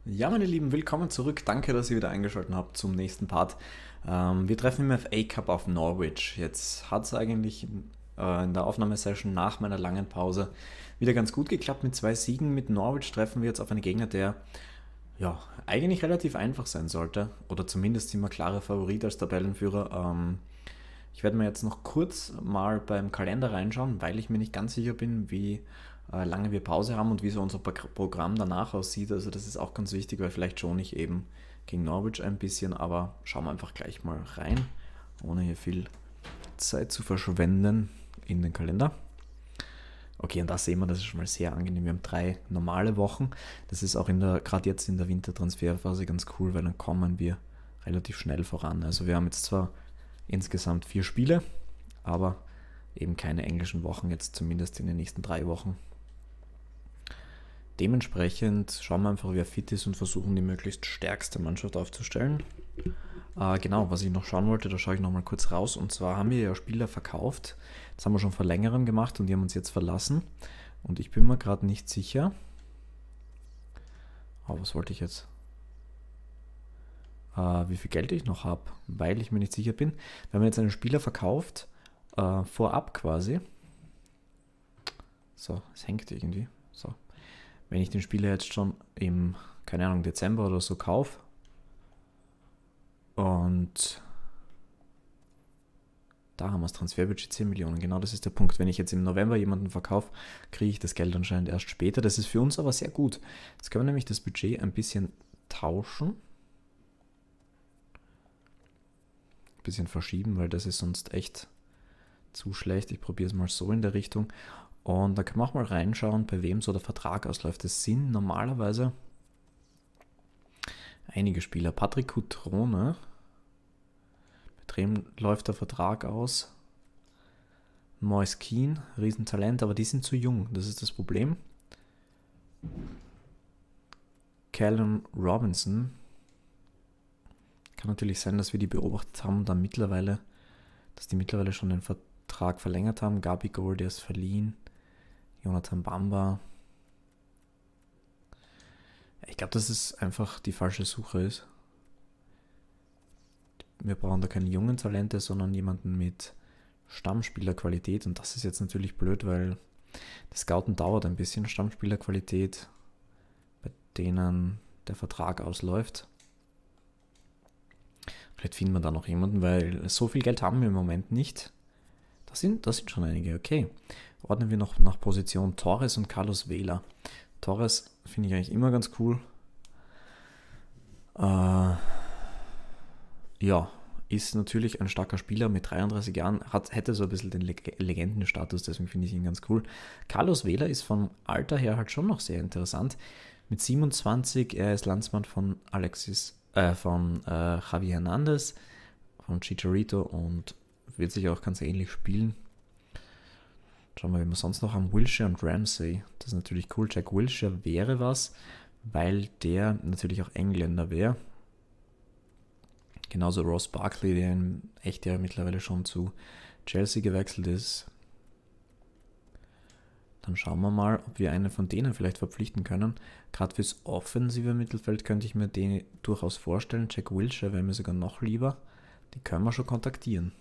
Ja, meine Lieben, willkommen zurück. Danke, dass ihr wieder eingeschaltet habt zum nächsten Part. Wir treffen im FA Cup auf Norwich. Jetzt hat es eigentlich in der Aufnahmesession nach meiner langen Pause wieder ganz gut geklappt mit 2 Siegen. Mit Norwich treffen wir jetzt auf einen Gegner, der ja eigentlich relativ einfach sein sollte. Oder zumindest sind wir klare Favorit als Tabellenführer. Ich werde mir jetzt noch kurz mal beim Kalender reinschauen, weil ich mir nicht ganz sicher bin, wie lange wir Pause haben und wie so unser Programm danach aussieht. Also das ist auch ganz wichtig, weil vielleicht schon ich eben gegen Norwich ein bisschen, aber schauen wir einfach gleich mal rein, ohne hier viel Zeit zu verschwenden in den Kalender. Okay, und da sehen wir, das ist schon mal sehr angenehm. Wir haben 3 normale Wochen. Das ist auch gerade jetzt in der Wintertransferphase ganz cool, weil dann kommen wir relativ schnell voran. Also wir haben jetzt zwar insgesamt 4 Spiele, aber eben keine englischen Wochen, jetzt zumindest in den nächsten 3 Wochen. Dementsprechend schauen wir einfach, wer fit ist und versuchen, die möglichst stärkste Mannschaft aufzustellen. Genau, was ich noch schauen wollte, da schaue ich nochmal kurz raus. Und zwar haben wir ja Spieler verkauft. Das haben wir schon vor längerem gemacht und die haben uns jetzt verlassen. Und ich bin mir gerade nicht sicher. Was wollte ich jetzt? Wie viel Geld ich noch habe, weil ich mir nicht sicher bin. Wir haben jetzt einen Spieler verkauft, vorab quasi. So, es hängt irgendwie. So. Wenn ich den Spieler jetzt schon im, keine Ahnung, Dezember oder so kaufe und da haben wir das Transferbudget 10 Millionen. Genau, das ist der Punkt. Wenn ich jetzt im November jemanden verkaufe, kriege ich das Geld anscheinend erst später. Das ist für uns aber sehr gut. Jetzt können wir nämlich das Budget ein bisschen tauschen. Ein bisschen verschieben, weil das ist sonst echt zu schlecht. Ich probiere es mal so in der Richtung. Und da können wir auch mal reinschauen, bei wem so der Vertrag ausläuft. Das sind normalerweise einige Spieler. Patrick Cutrone, bei dem läuft der Vertrag aus. Moise Kean, Riesentalent, aber die sind zu jung. Das ist das Problem. Callum Robinson. Kann natürlich sein, dass wir die beobachtet haben und dann dass die mittlerweile schon den Vertrag verlängert haben. Gabi Gold, der ist verliehen. Jonathan Bamba. Ich glaube, dass es einfach die falsche Suche ist. Wir brauchen da keine jungen Talente, sondern jemanden mit Stammspielerqualität. Und das ist jetzt natürlich blöd, weil das Scouten dauert ein bisschen. Stammspielerqualität, bei denen der Vertrag ausläuft. Vielleicht finden wir da noch jemanden, weil so viel Geld haben wir im Moment nicht. Das sind schon einige, okay. Ordnen wir noch nach Position Torres und Carlos Vela. Torres finde ich eigentlich immer ganz cool. Ja, ist natürlich ein starker Spieler mit 33 Jahren, hätte so ein bisschen den Legendenstatus, deswegen finde ich ihn ganz cool. Carlos Vela ist vom Alter her halt schon noch sehr interessant. Mit 27, er ist Landsmann von Javi Hernandez, von Chicharito und wird sich auch ganz ähnlich spielen. Schauen wir, wie wir sonst noch haben. Wilshere und Ramsey. Das ist natürlich cool. Jack Wilshere wäre was, weil der natürlich auch Engländer wäre. Genauso Ross Barkley, der in echt ja mittlerweile schon zu Chelsea gewechselt ist. Dann schauen wir mal, ob wir einen von denen vielleicht verpflichten können. Gerade fürs offensive Mittelfeld könnte ich mir den durchaus vorstellen. Jack Wilshere wäre mir sogar noch lieber. Die können wir schon kontaktieren.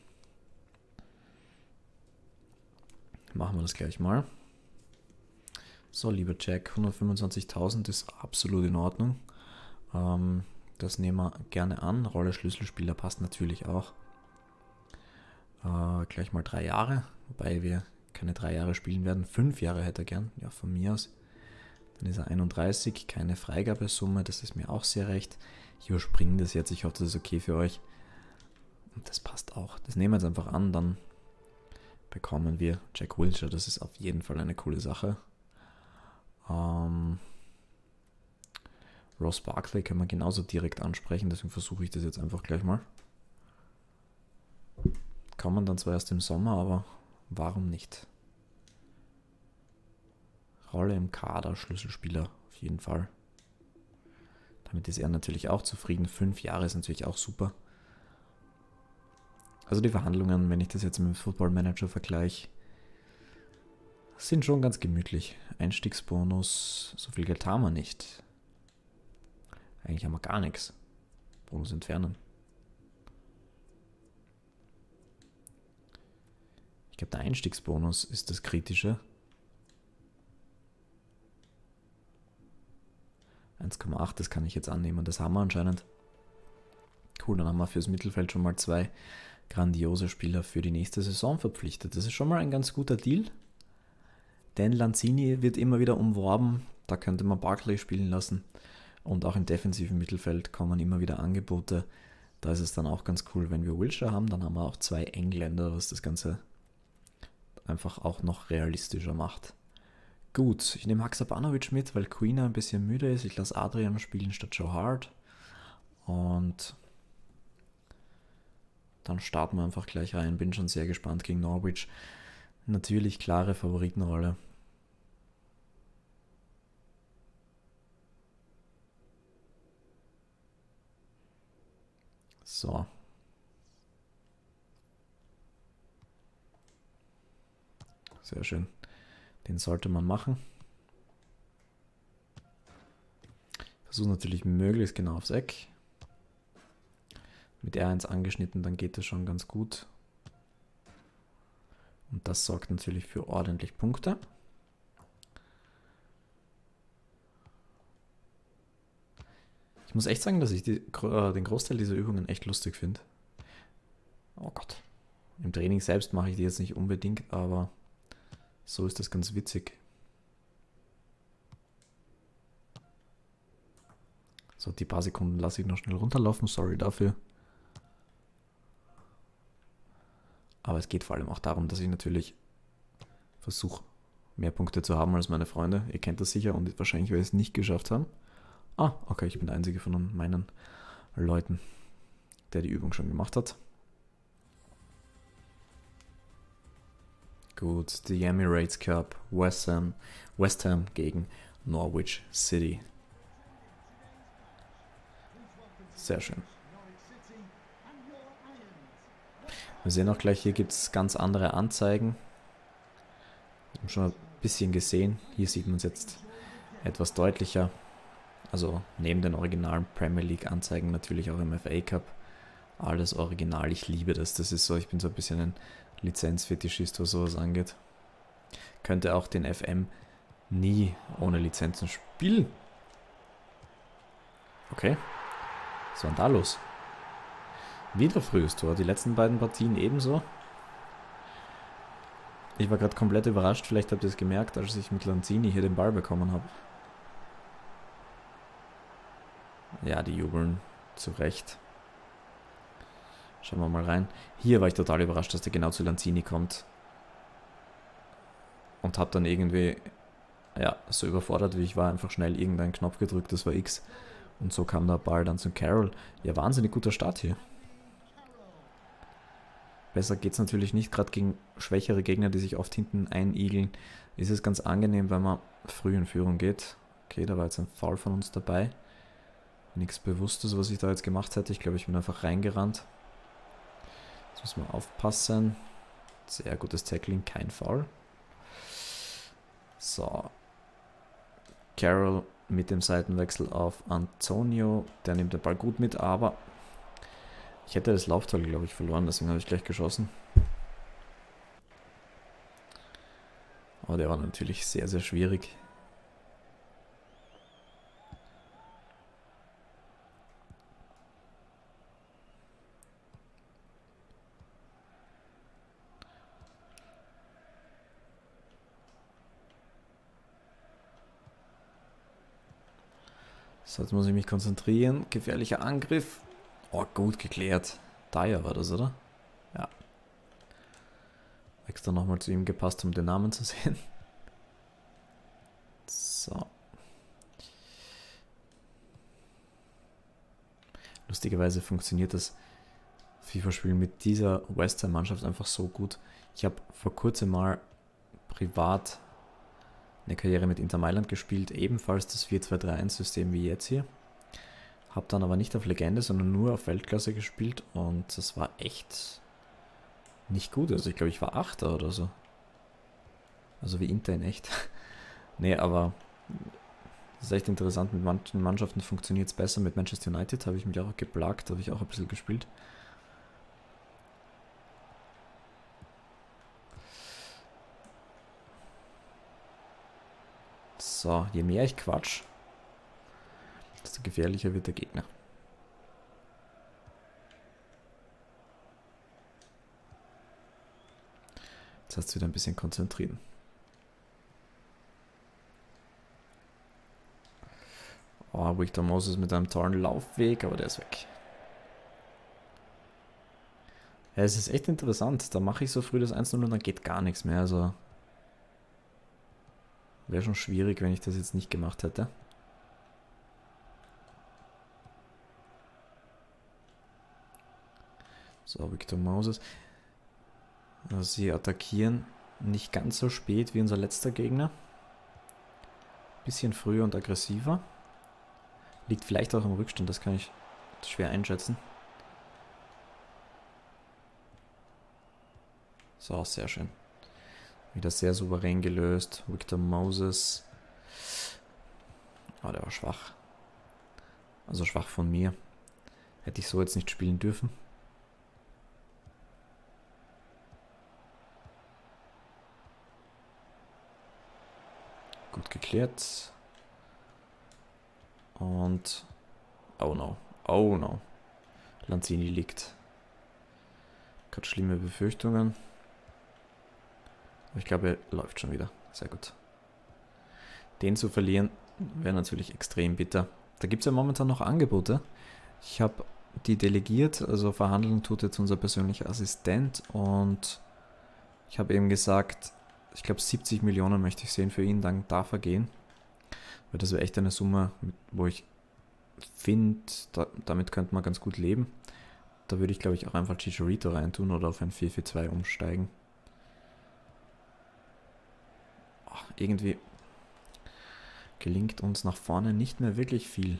Machen wir das gleich mal. So, lieber Jack, 125.000 ist absolut in Ordnung. Das nehmen wir gerne an. Rolle Schlüsselspieler passt natürlich auch. Gleich mal 3 Jahre, wobei wir keine 3 Jahre spielen werden. 5 Jahre hätte er gern, ja, von mir aus. Dann ist er 31, keine Freigabesumme, das ist mir auch sehr recht. Ich überspringe das jetzt, ich hoffe, das ist okay für euch. Und das passt auch. Das nehmen wir jetzt einfach an, dann bekommen wir Jack Wilshere. Das ist auf jeden Fall eine coole Sache. Ross Barkley können wir genauso direkt ansprechen, deswegen versuche ich das jetzt einfach gleich mal. Kann man dann zwar erst im Sommer, aber warum nicht? Rolle im Kader, Schlüsselspieler auf jeden Fall. Damit ist er natürlich auch zufrieden. 5 Jahre ist natürlich auch super. Also die Verhandlungen, wenn ich das jetzt mit dem Football Manager vergleiche, sind schon ganz gemütlich. Einstiegsbonus, so viel Geld haben wir nicht. Eigentlich haben wir gar nichts. Bonus entfernen. Ich glaube, der Einstiegsbonus ist das Kritische. 1,8, das kann ich jetzt annehmen. Das haben wir anscheinend. Cool, dann haben wir fürs Mittelfeld schon mal 2 grandiose Spieler für die nächste Saison verpflichtet. Das ist schon mal ein ganz guter Deal. Denn Lanzini wird immer wieder umworben. Da könnte man Barkley spielen lassen. Und auch im defensiven Mittelfeld kommen immer wieder Angebote. Da ist es dann auch ganz cool, wenn wir Wilshere haben. Dann haben wir auch 2 Engländer, was das Ganze einfach auch noch realistischer macht. Gut, ich nehme Haksabanovic mit, weil Quina ein bisschen müde ist. Ich lasse Adrian spielen statt Joe Hart. Und dann starten wir einfach gleich rein. Bin schon sehr gespannt gegen Norwich. Natürlich klare Favoritenrolle. So. Sehr schön. Den sollte man machen. Versuche natürlich möglichst genau aufs Eck. Mit R1 angeschnitten, dann geht das schon ganz gut. Und das sorgt natürlich für ordentlich Punkte. Ich muss echt sagen, dass ich den Großteil dieser Übungen echt lustig finde. Oh Gott. Im Training selbst mache ich die jetzt nicht unbedingt, aber so ist das ganz witzig. So, die paar Sekunden lasse ich noch schnell runterlaufen. Sorry dafür. Aber es geht vor allem auch darum, dass ich natürlich versuche, mehr Punkte zu haben als meine Freunde. Ihr kennt das sicher und wahrscheinlich werde ich es nicht geschafft haben. Ah, okay, ich bin der einzige von meinen Leuten, der die Übung schon gemacht hat. Gut, die Emirates Cup, West Ham gegen Norwich City. Sehr schön. Wir sehen auch gleich, hier gibt es ganz andere Anzeigen. Wir haben schon ein bisschen gesehen. Hier sieht man es jetzt etwas deutlicher. Also neben den originalen Premier League Anzeigen natürlich auch im FA Cup. Alles original, ich liebe das. Das ist so, ich bin so ein bisschen ein Lizenzfetischist, was sowas angeht. Könnte auch den FM nie ohne Lizenzen spielen. Okay. Was war denn da los? Wieder frühes Tor, die letzten beiden Partien ebenso. Ich war gerade komplett überrascht, vielleicht habt ihr es gemerkt, als ich mit Lanzini hier den Ball bekommen habe. Ja, die jubeln zu Recht. Schauen wir mal rein. Hier war ich total überrascht, dass der genau zu Lanzini kommt. Und habe dann irgendwie, ja, so überfordert wie ich war, einfach schnell irgendeinen Knopf gedrückt, das war X. Und so kam der Ball dann zu Carroll. Ja, wahnsinnig guter Start hier. Besser geht es natürlich nicht, gerade gegen schwächere Gegner, die sich oft hinten einigeln. Ist es ganz angenehm, wenn man früh in Führung geht. Okay, da war jetzt ein Foul von uns dabei. Nichts Bewusstes, was ich da jetzt gemacht hätte. Ich glaube, ich bin einfach reingerannt. Jetzt muss man aufpassen. Sehr gutes Tackling, kein Foul. So. Carroll mit dem Seitenwechsel auf Antonio. Der nimmt den Ball gut mit, aber ich hätte das Laufteil, glaube ich, verloren. Deswegen habe ich gleich geschossen. Aber der war natürlich sehr, sehr schwierig. So, jetzt muss ich mich konzentrieren. Gefährlicher Angriff. Oh, gut geklärt. Dyer war das, oder? Ja. Extra nochmal zu ihm gepasst, um den Namen zu sehen. So. Lustigerweise funktioniert das FIFA-Spiel mit dieser West Ham-Mannschaft einfach so gut. Ich habe vor kurzem mal privat eine Karriere mit Inter Mailand gespielt, ebenfalls das 4-2-3-1-System wie jetzt hier. Habe dann aber nicht auf Legende, sondern nur auf Weltklasse gespielt und das war echt nicht gut. Also ich glaube, ich war Achter oder so. Also wie Inter in echt. Nee, aber Das ist echt interessant, mit manchen Mannschaften funktioniert es besser. Mit Manchester United habe ich mich auch geplagt, habe ich auch ein bisschen gespielt. So, je mehr ich quatsch, desto gefährlicher wird der Gegner. Jetzt hast du wieder ein bisschen konzentrieren. Oh, Victor Moses mit einem tollen Laufweg, aber der ist weg. Ja, es ist echt interessant. Da mache ich so früh das 1-0 und dann geht gar nichts mehr. Also wäre schon schwierig, wenn ich das jetzt nicht gemacht hätte. So, Victor Moses. Also sie attackieren nicht ganz so spät wie unser letzter Gegner. Bisschen früher und aggressiver. Liegt vielleicht auch im Rückstand, das kann ich schwer einschätzen. So, sehr schön. Wieder sehr souverän gelöst. Victor Moses. Oh, der war schwach. Also schwach von mir. Hätte ich so jetzt nicht spielen dürfen. Gut geklärt. Und... Oh no. Oh no. Lanzini liegt. Gerade schlimme Befürchtungen. Aber ich glaube, er läuft schon wieder. Sehr gut. Den zu verlieren wäre natürlich extrem bitter. Da gibt es ja momentan noch Angebote. Ich habe die delegiert, also verhandeln tut jetzt unser persönlicher Assistent und ich habe eben gesagt, ich glaube 70 Millionen möchte ich sehen für ihn, dann darf er gehen. Weil das wäre echt eine Summe, wo ich finde, damit könnte man ganz gut leben. Da würde ich glaube ich auch einfach Chicharito reintun oder auf ein 4-4-2 umsteigen. Irgendwie gelingt uns nach vorne nicht mehr wirklich viel.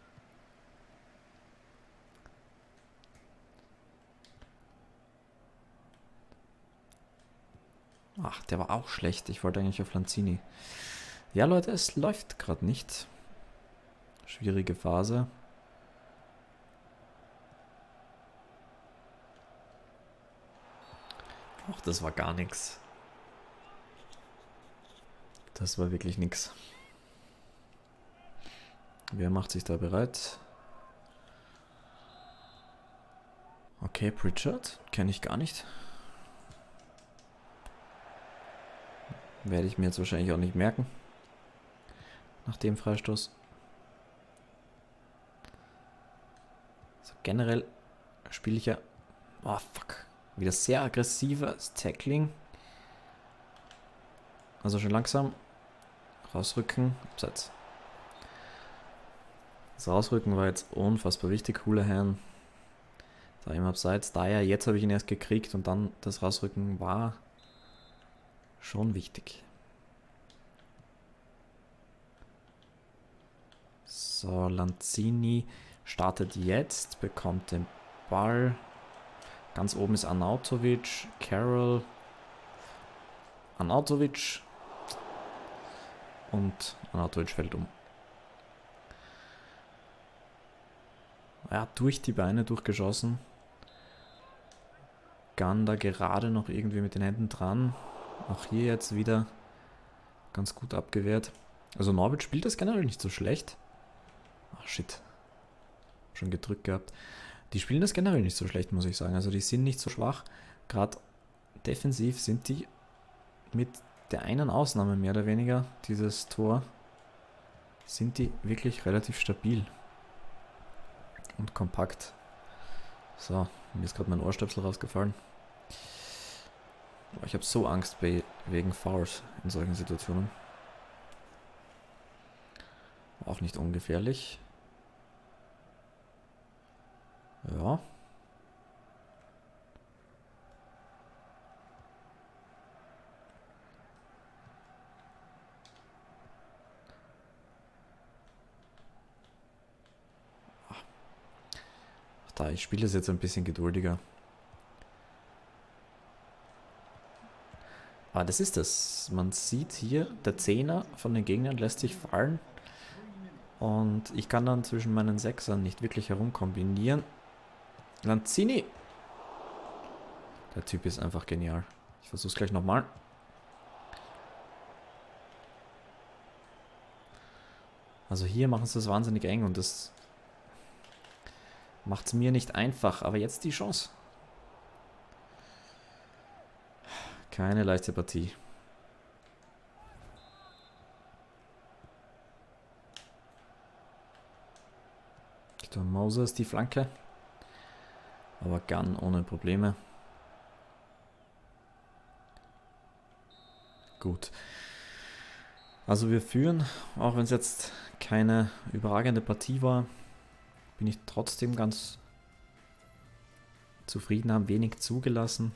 Ach, der war auch schlecht. Ich wollte eigentlich auf Lanzini. Ja, Leute, es läuft gerade nicht. Schwierige Phase. Ach, das war gar nichts. Das war wirklich nichts. Wer macht sich da bereit? Okay, Pritchard. Kenne ich gar nicht. Werde ich mir jetzt wahrscheinlich auch nicht merken. Nach dem Freistoß. So, generell spiele ich ja... Oh, fuck. Wieder sehr aggressives Tackling. Also schon langsam. Rausrücken. Abseits. Das Rausrücken war jetzt unfassbar wichtig. Houlihan. Da im Abseits. Da ja, jetzt habe ich ihn erst gekriegt und dann das Rausrücken war schon wichtig. So, Lanzini startet jetzt, bekommt den Ball. Ganz oben ist Arnautovic, Carroll, Arnautovic und Arnautovic fällt um. Er hat durch die Beine durchgeschossen. Ganda gerade noch irgendwie mit den Händen dran. Auch hier jetzt wieder ganz gut abgewehrt. Also Norbert spielt das generell nicht so schlecht. Ach shit. Schon gedrückt gehabt. Die spielen das generell nicht so schlecht, muss ich sagen. Also die sind nicht so schwach. Gerade defensiv sind die mit der einen Ausnahme mehr oder weniger, dieses Tor, sind die wirklich relativ stabil. Und kompakt. So, mir ist gerade mein Ohrstöpsel rausgefallen. Ich habe so Angst wegen Fouls in solchen Situationen. Auch nicht ungefährlich. Ja. Da, ich spiele es jetzt ein bisschen geduldiger. Aber das ist es. Man sieht hier, der Zehner von den Gegnern lässt sich fallen. Und ich kann dann zwischen meinen Sechsern nicht wirklich herumkombinieren. Lanzini! Der Typ ist einfach genial. Ich versuche es gleich nochmal. Also hier machen sie es wahnsinnig eng und das macht es mir nicht einfach. Aber jetzt die Chance. Keine leichte Partie. Victor Moses die Flanke. Aber Gunn ohne Probleme. Gut. Also wir führen, auch wenn es jetzt keine überragende Partie war, bin ich trotzdem ganz zufrieden, haben wenig zugelassen.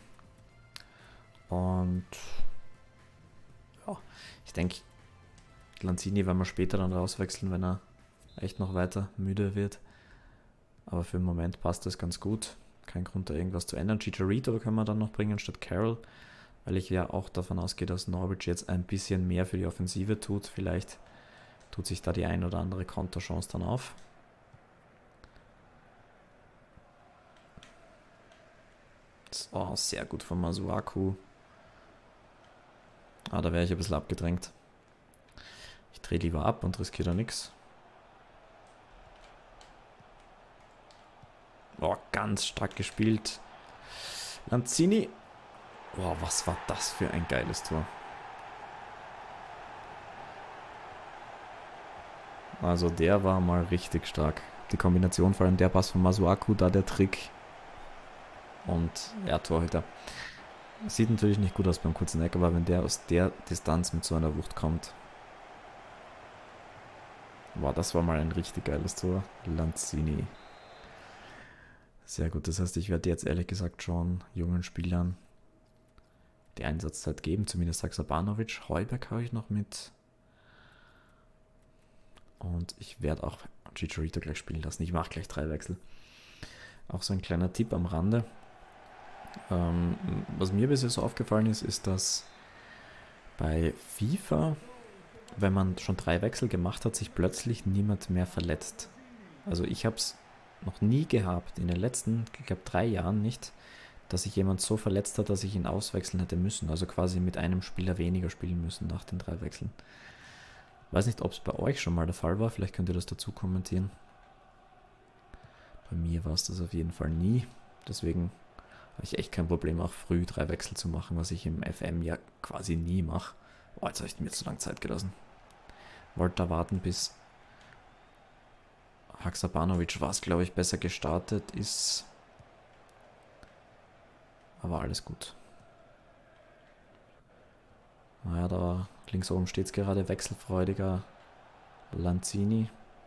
Und ja, ich denke, Lanzini werden wir später dann rauswechseln, wenn er echt noch weiter müde wird. Aber für den Moment passt das ganz gut. Kein Grund, da irgendwas zu ändern. Chicharito können wir dann noch bringen statt Carroll, weil ich ja auch davon ausgehe, dass Norwich jetzt ein bisschen mehr für die Offensive tut. Vielleicht tut sich da die ein oder andere Konterchance dann auf. Oh, sehr gut von Masuaku. Ah, da wäre ich ein bisschen abgedrängt. Ich drehe lieber ab und riskiere da nichts. Oh, ganz stark gespielt. Lanzini. Oh, was war das für ein geiles Tor. Also der war mal richtig stark. Die Kombination, vor allem der Pass von Masuaku, da der Trick. Und ja, Torhüter. Sieht natürlich nicht gut aus beim kurzen Eck, aber wenn der aus der Distanz mit so einer Wucht kommt. Wow, das war mal ein richtig geiles Tor. Lanzini. Sehr gut, das heißt, ich werde jetzt ehrlich gesagt schon jungen Spielern die Einsatzzeit geben, zumindest Haksabanovic. Heuberg habe ich noch mit. Und ich werde auch Chicharito gleich spielen lassen. Ich mache gleich 3 Wechsel. Auch so ein kleiner Tipp am Rande. Was mir bisher so aufgefallen ist, ist, dass bei FIFA, wenn man schon 3 Wechsel gemacht hat, sich plötzlich niemand mehr verletzt. Also ich habe es noch nie gehabt, in den letzten, ich glaube 3 Jahren nicht, dass sich jemand so verletzt hat, dass ich ihn auswechseln hätte müssen. Also quasi mit einem Spieler weniger spielen müssen nach den 3 Wechseln. Weiß nicht, ob es bei euch schon mal der Fall war, vielleicht könnt ihr das dazu kommentieren. Bei mir war es das auf jeden Fall nie. Deswegen habe ich echt kein Problem, auch früh 3 Wechsel zu machen, was ich im FM ja quasi nie mache. Oh, jetzt habe ich mir zu lange Zeit gelassen. Wollte da warten, bis Haksabanovic was, glaube ich, besser gestartet ist. Aber alles gut. Naja, da links oben steht es gerade, wechselfreudiger Lanzini.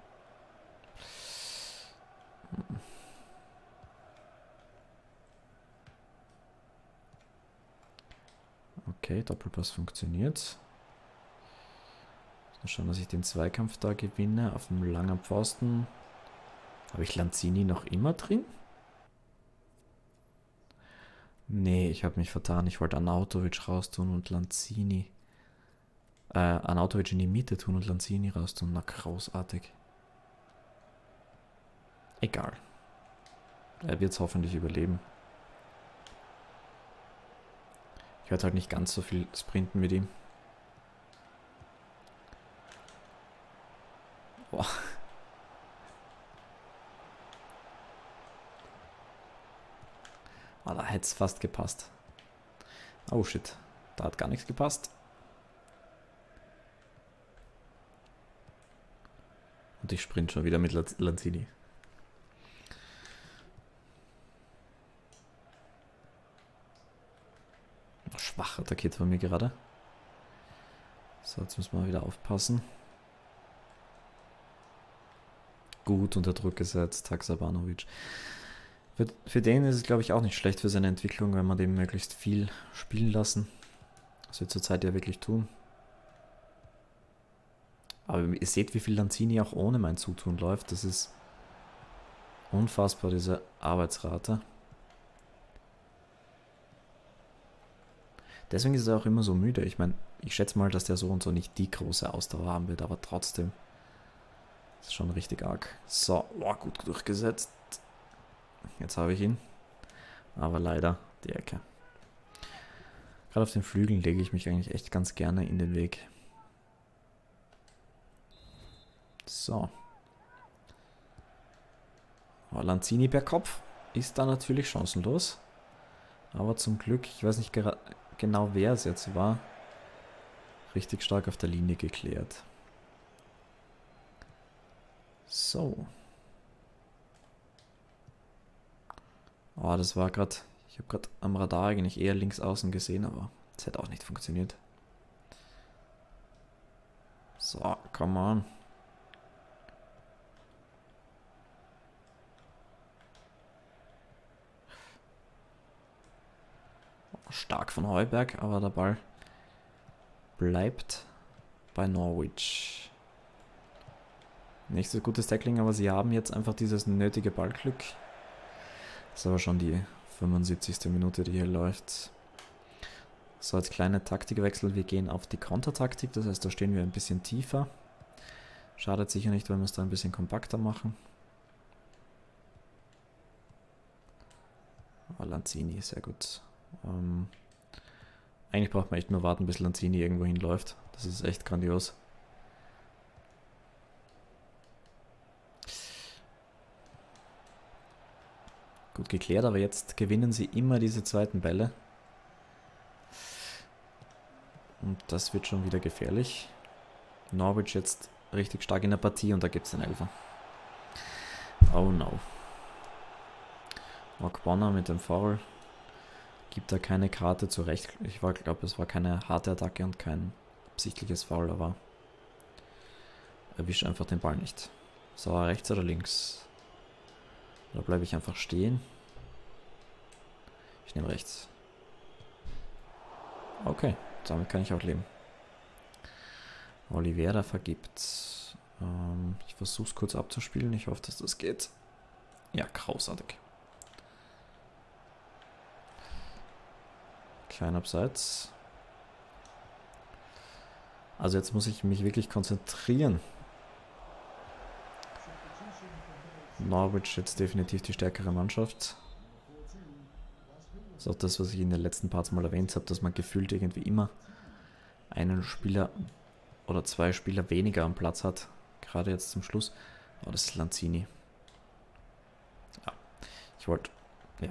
Okay, Doppelpass funktioniert. Mal schauen, dass ich den Zweikampf da gewinne auf dem langen Pfosten. Habe ich Lanzini noch immer drin? Nee, ich habe mich vertan. Ich wollte Arnautovic raustun und Lanzini. Arnautovic in die Mitte tun und Lanzini raustun. Na, großartig. Egal. Er wird es hoffentlich überleben. Ich werde halt nicht ganz so viel sprinten mit ihm. Boah. Ah, da hätte es fast gepasst. Oh shit, da hat gar nichts gepasst. Und ich sprint schon wieder mit Lanzini. Schwach attackiert von mir gerade. So, jetzt müssen wir wieder aufpassen. Gut unter Druck gesetzt, Haksabanovic. Für den ist es, glaube ich, auch nicht schlecht für seine Entwicklung, wenn man dem möglichst viel spielen lassen. Was wir zurzeit ja wirklich tun. Aber ihr seht, wie viel Lanzini auch ohne mein Zutun läuft. Das ist unfassbar, diese Arbeitsrate. Deswegen ist er auch immer so müde. Ich meine, ich schätze mal, dass der so und so nicht die große Ausdauer haben wird, aber trotzdem. Das ist schon richtig arg. So, oh, gut durchgesetzt. Jetzt habe ich ihn. Aber leider die Ecke. Gerade auf den Flügeln lege ich mich eigentlich echt ganz gerne in den Weg. So. Oh, Lanzini per Kopf ist da natürlich chancenlos. Aber zum Glück, ich weiß nicht genau wer es jetzt war, richtig stark auf der Linie geklärt. So. Oh, das war gerade, ich habe gerade am Radar eigentlich eher links außen gesehen, aber das hätte auch nicht funktioniert. So, come on. Stark von Heuberg, aber der Ball bleibt bei Norwich. Nicht so gutes Tackling, aber sie haben jetzt einfach dieses nötige Ballglück. Das ist aber schon die 75. Minute, die hier läuft. So, als kleine Taktikwechsel, wir gehen auf die Kontertaktik, das heißt, da stehen wir ein bisschen tiefer. Schadet sicher nicht, wenn wir es da ein bisschen kompakter machen. Oh, Lanzini, sehr gut. Eigentlich braucht man echt nur warten, bis Lanzini irgendwo hinläuft. Das ist echt grandios. Gut geklärt, aber jetzt gewinnen sie immer diese zweiten Bälle. Und das wird schon wieder gefährlich. Norwich jetzt richtig stark in der Partie und da gibt es den Elfer. Oh no. Bonner mit dem Foul. Gibt da keine Karte zurecht. Ich glaube, es war keine harte Attacke und kein absichtliches Foul, aber erwischt einfach den Ball nicht. So, rechts oder links? Da bleibe ich einfach stehen. Ich nehme rechts. Okay, damit kann ich auch leben. Oliveira vergibt. Ich versuche es kurz abzuspielen. Ich hoffe, dass das geht. Ja, großartig. Klein abseits. Also jetzt muss ich mich wirklich konzentrieren. Norwich jetzt definitiv die stärkere Mannschaft. Das ist auch das, was ich in den letzten Parts mal erwähnt habe, dass man gefühlt irgendwie immer einen Spieler oder zwei Spieler weniger am Platz hat. Gerade jetzt zum Schluss. Oh, das ist Lanzini. Ja, ich wollte... Ja.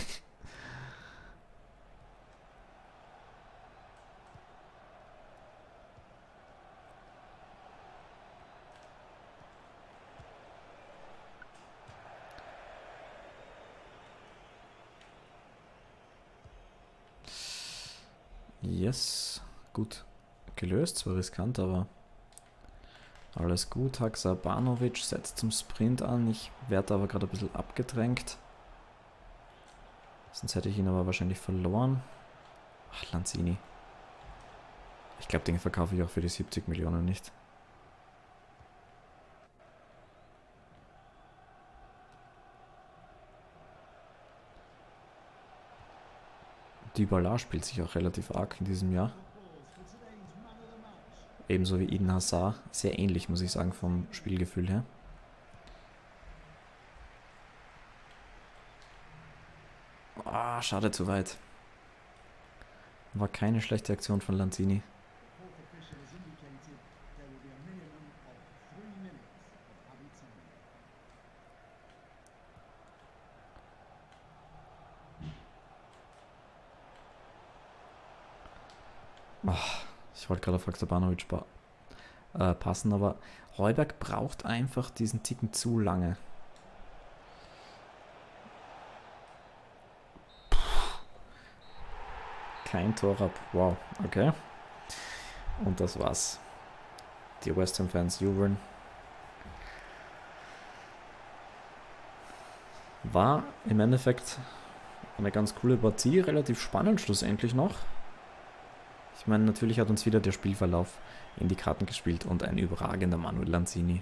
Yes, gut gelöst, zwar riskant, aber alles gut. Haksabanovic setzt zum Sprint an, ich werde aber gerade ein bisschen abgedrängt. Sonst hätte ich ihn aber wahrscheinlich verloren. Ach, Lanzini. Ich glaube, den verkaufe ich auch für die 70 Millionen nicht. Dybala spielt sich auch relativ arg in diesem Jahr. Ebenso wie Eden Hazard. Sehr ähnlich, muss ich sagen, vom Spielgefühl her. Ah, schade, zu weit. War keine schlechte Aktion von Lanzini. Ich wollte gerade auf Haksabanovic passen, aber Heuberg braucht einfach diesen Ticken zu lange. Kein Tor ab. Wow, okay. Und das war's. Die West Ham Fans jubeln. War im Endeffekt eine ganz coole Partie, relativ spannend schlussendlich noch. Ich meine, natürlich hat uns wieder der Spielverlauf in die Karten gespielt und ein überragender Manuel Lanzini.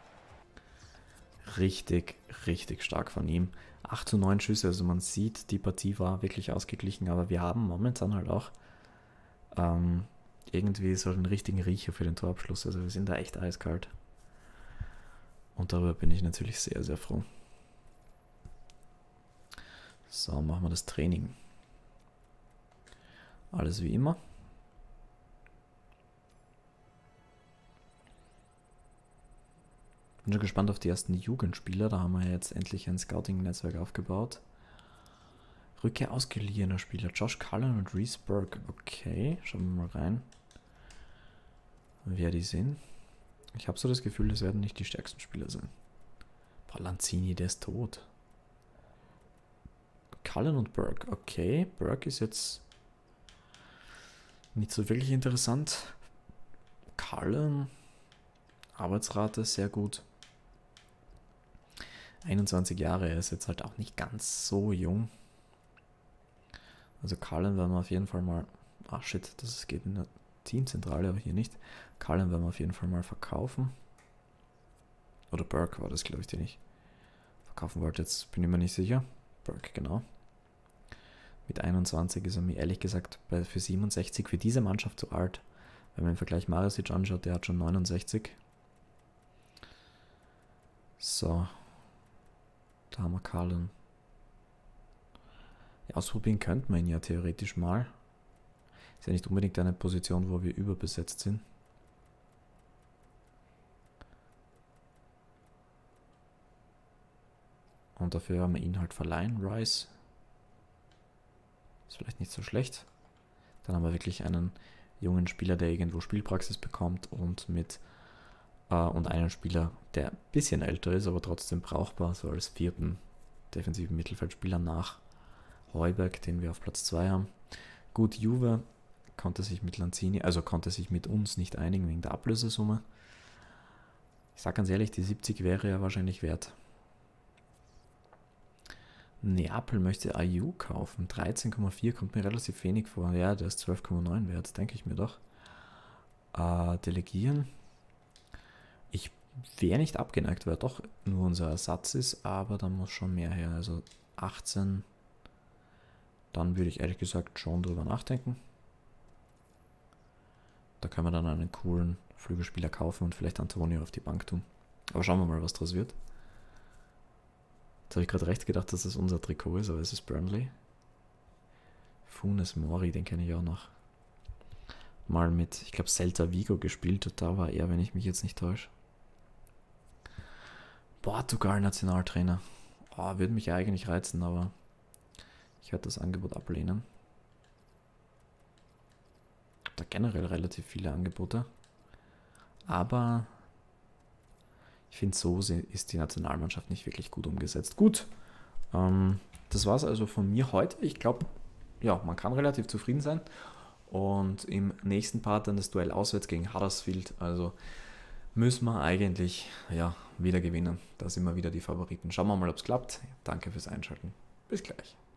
Richtig, richtig stark von ihm. 8:9 Schüsse, also man sieht, die Partie war wirklich ausgeglichen, aber wir haben momentan halt auch irgendwie so einen richtigen Riecher für den Torabschluss. Also wir sind da echt eiskalt. Und darüber bin ich natürlich sehr, sehr froh. So, machen wir das Training. Alles wie immer. Bin schon gespannt auf die ersten Jugendspieler. Da haben wir jetzt endlich ein Scouting-Netzwerk aufgebaut. Rückkehr ausgeliehener Spieler. Josh Cullen und Reese Burke. Okay, schauen wir mal rein, wer die sind. Ich habe so das Gefühl, das werden nicht die stärksten Spieler sein. Lanzini, der ist tot. Cullen und Burke. Okay, Burke ist jetzt nicht so wirklich interessant. Cullen, Arbeitsrate sehr gut. 21 Jahre, er ist jetzt halt auch nicht ganz so jung. Also Cullen werden wir auf jeden Fall mal... Ah shit, das geht in der Teamzentrale, aber hier nicht. Cullen werden wir auf jeden Fall mal verkaufen. Oder Burke war das, glaube ich, den ich verkaufen wollte. Jetzt bin ich mir nicht sicher. Burke, genau. Mit 21 ist er mir ehrlich gesagt für 67 für diese Mannschaft zu alt. Wenn man im Vergleich Marisic anschaut, der hat schon 69. So. Da haben wir Cullen. Ja, ausprobieren könnte man ihn ja theoretisch mal. Ist ja nicht unbedingt eine Position, wo wir überbesetzt sind. Und dafür haben wir ihn halt verleihen, Rice. Ist vielleicht nicht so schlecht. Dann haben wir wirklich einen jungen Spieler, der irgendwo Spielpraxis bekommt und und einen Spieler, der ein bisschen älter ist, aber trotzdem brauchbar, so als vierten defensiven Mittelfeldspieler nach Heuberg, den wir auf Platz 2 haben. Gut, Juve konnte sich mit Lanzini, also konnte sich mit uns nicht einigen wegen der Ablösesumme. Ich sage ganz ehrlich, die 70 wäre ja wahrscheinlich wert. Neapel möchte Ayew kaufen. 13,4 kommt mir relativ wenig vor. Ja, der ist 12,9 wert, denke ich mir doch. Delegieren. Ich wäre nicht abgeneigt, weil er doch nur unser Ersatz ist, aber da muss schon mehr her. Also 18. Dann würde ich ehrlich gesagt schon drüber nachdenken. Da können wir dann einen coolen Flügelspieler kaufen und vielleicht Antonio auf die Bank tun. Aber schauen wir mal, was draus wird. Jetzt habe ich gerade recht gedacht, dass das unser Trikot ist, aber es ist Burnley. Funes Mori, den kenne ich auch noch. Mal mit, ich glaube, Celta Vigo gespielt und da war er, wenn ich mich jetzt nicht täusche. Portugal-Nationaltrainer. Oh, würde mich ja eigentlich reizen, aber ich werde das Angebot ablehnen. Da generell relativ viele Angebote. Aber ich finde, so ist die Nationalmannschaft nicht wirklich gut umgesetzt. Gut, das war es also von mir heute. Ich glaube, ja, man kann relativ zufrieden sein. Und im nächsten Part dann das Duell auswärts gegen Huddersfield. Also müssen wir eigentlich ja, wieder gewinnen. Da sind wir wieder die Favoriten. Schauen wir mal, ob es klappt. Danke fürs Einschalten. Bis gleich.